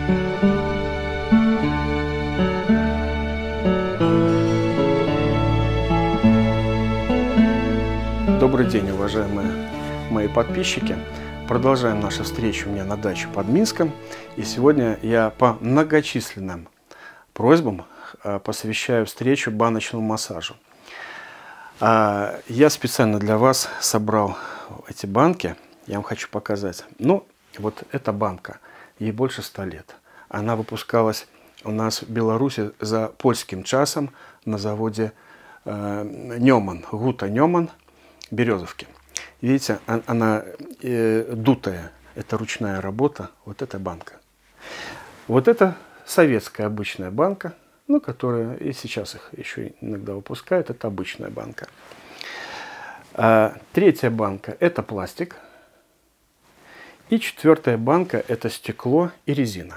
Добрый день, уважаемые мои подписчики. Продолжаем нашу встречу у меня на даче под Минском. И сегодня я по многочисленным просьбам посвящаю встречу баночному массажу. Я специально для вас собрал эти банки. Я вам хочу показать. Ну, вот эта банка, ей больше 100 лет. Она выпускалась у нас в Беларуси за польским часом на заводе Неман, Гута Неман, Березовки. Видите, она дутая, это ручная работа, вот эта банка. Вот это советская обычная банка, ну, которая и сейчас их еще иногда выпускают, это обычная банка. Третья банка – это пластик. И четвертая банка – это стекло и резина.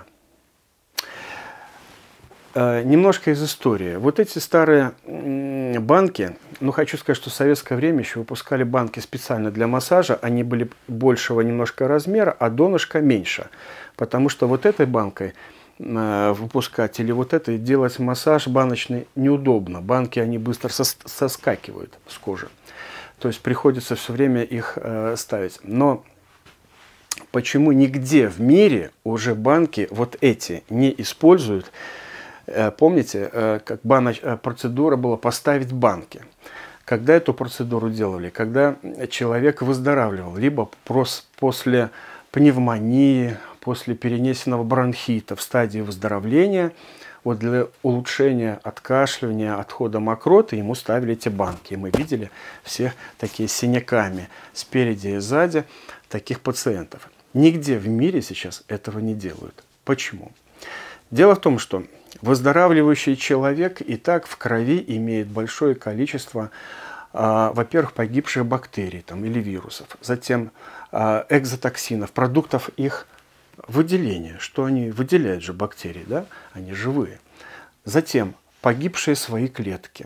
Немножко из истории. Вот эти старые банки, ну, хочу сказать, что в советское время еще выпускали банки специально для массажа. Они были большего немножко размера, а донышко меньше. Потому что вот этой банкой выпускать или вот этой делать массаж баночный неудобно. Банки, они быстро соскакивают с кожи. То есть приходится все время их ставить. Но почему нигде в мире уже банки вот эти не используют? Помните, как процедура была поставить банки? Когда эту процедуру делали? Когда человек выздоравливал, либо после пневмонии, после перенесенного бронхита в стадии выздоровления, вот для улучшения откашливания, отхода мокроты ему ставили эти банки. И мы видели всех такие с синяками спереди и сзади таких пациентов. Нигде в мире сейчас этого не делают. Почему? Дело в том, что выздоравливающий человек и так в крови имеет большое количество, во-первых, погибших бактерий там, или вирусов, затем экзотоксинов, продуктов их выделения, что они выделяют же бактерии, да? Они живые. Затем погибшие свои клетки,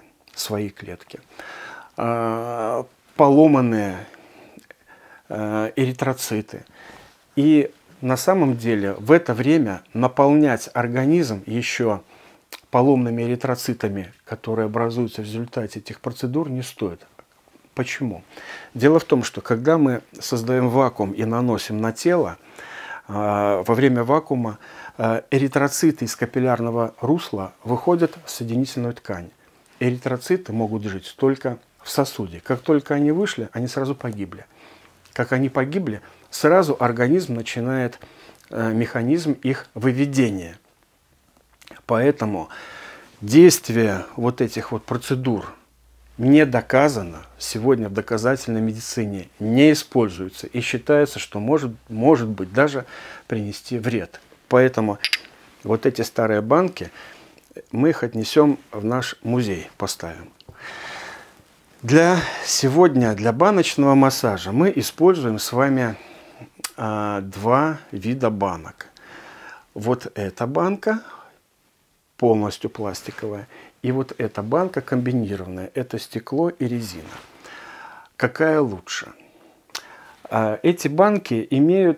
поломанные эритроциты. И на самом деле в это время наполнять организм еще поломными эритроцитами, которые образуются в результате этих процедур, не стоит. Почему? Дело в том, что когда мы создаем вакуум и наносим на тело, во время вакуума эритроциты из капиллярного русла выходят в соединительную ткань. Эритроциты могут жить только в сосуде. Как только они вышли, они сразу погибли. Как они погибли, сразу организм начинает механизм их выведения. Поэтому действие вот этих вот процедур не доказано, сегодня в доказательной медицине не используется и считается, что может быть даже принести вред. Поэтому вот эти старые банки, мы их отнесем в наш музей, поставим. Сегодня для баночного массажа мы используем с вами два вида банок. Вот эта банка полностью пластиковая, и вот эта банка комбинированная, это стекло и резина. Какая лучше? Эти банки имеют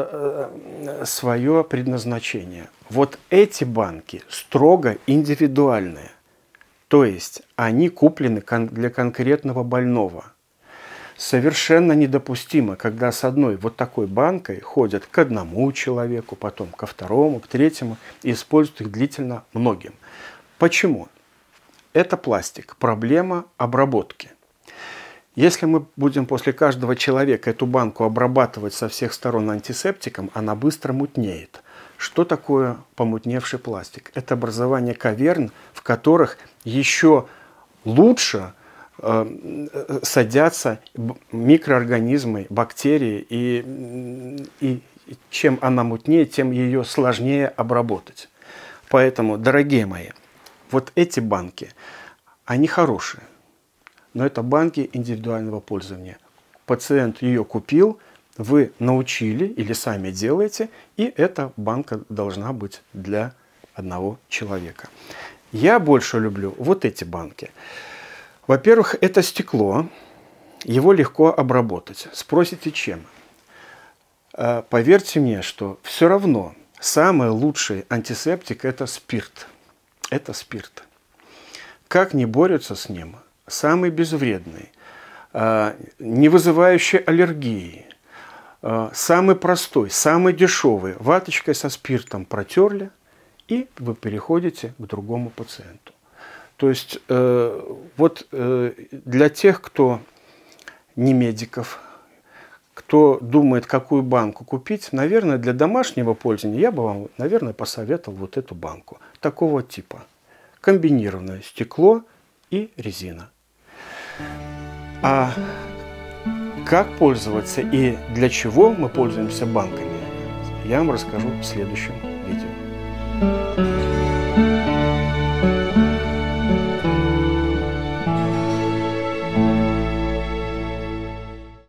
свое предназначение. Вот эти банки строго индивидуальные, то есть они куплены для конкретного больного. Совершенно недопустимо, когда с одной вот такой банкой ходят к одному человеку, потом ко второму, к третьему, и используют их длительно многим. Почему? Это пластик, проблема обработки. Если мы будем после каждого человека эту банку обрабатывать со всех сторон антисептиком, она быстро мутнеет. Что такое помутневший пластик? Это образование каверн, в которых еще лучше садятся микроорганизмы, бактерии, и чем она мутнее, тем ее сложнее обработать. Поэтому, дорогие мои, вот эти банки, они хорошие, но это банки индивидуального пользования. Пациент ее купил, вы научили или сами делаете, и эта банка должна быть для одного человека. Я больше люблю вот эти банки. Во-первых, это стекло, его легко обработать. Спросите, чем? Поверьте мне, что все равно, Самый лучший антисептик – это спирт. Это спирт. Как не борются с ним? Самый безвредный, не вызывающий аллергии, самый простой, самый дешевый. Ваточкой со спиртом протерли, и вы переходите к другому пациенту. То есть для тех, кто не медиков, кто думает, какую банку купить, наверное, для домашнего пользования я бы вам, наверное, посоветовал вот эту банку. Такого типа. Комбинированное стекло и резина. А как пользоваться и для чего мы пользуемся банками, я вам расскажу в следующем